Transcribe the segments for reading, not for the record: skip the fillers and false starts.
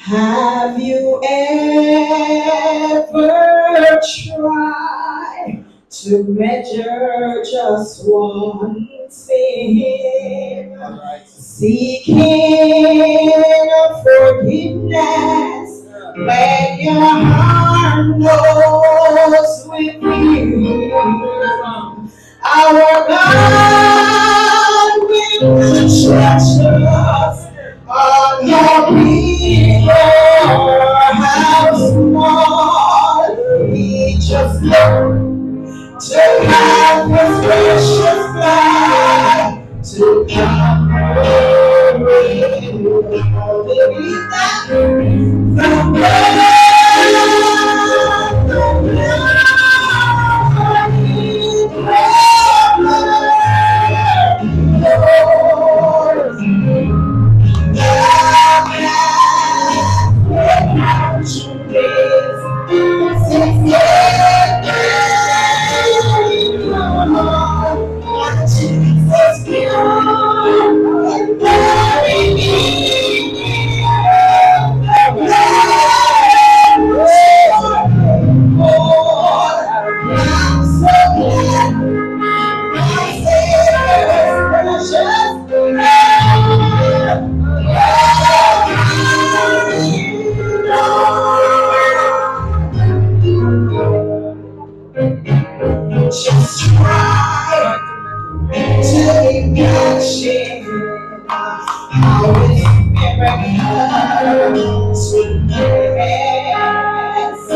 Have you ever tried to measure just one sin? Seeking forgiveness when your heart knows within. Our God will stretch us on your people, how small. We just want to have His precious blood to cover you. Believe that the blood, just try to imagine how it's miracles will pass.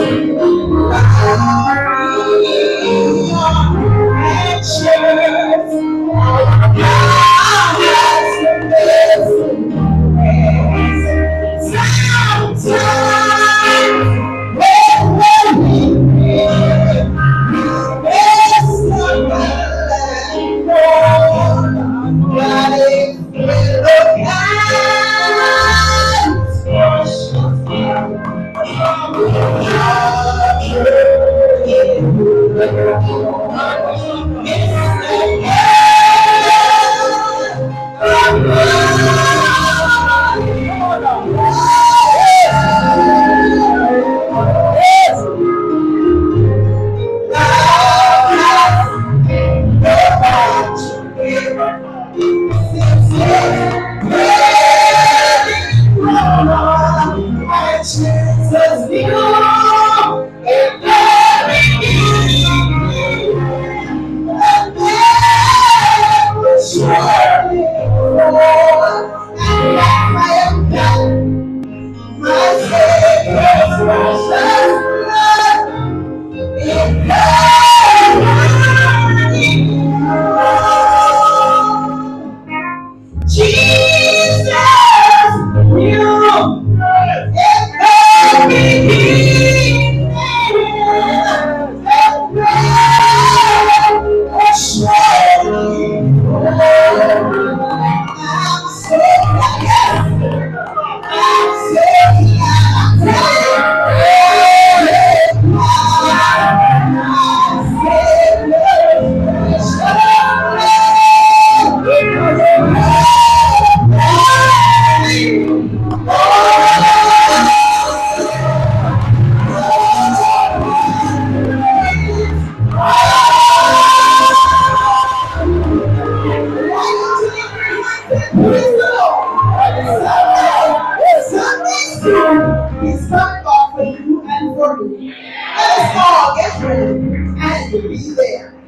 He's coming off for you and for me. Let us all get ready and be there.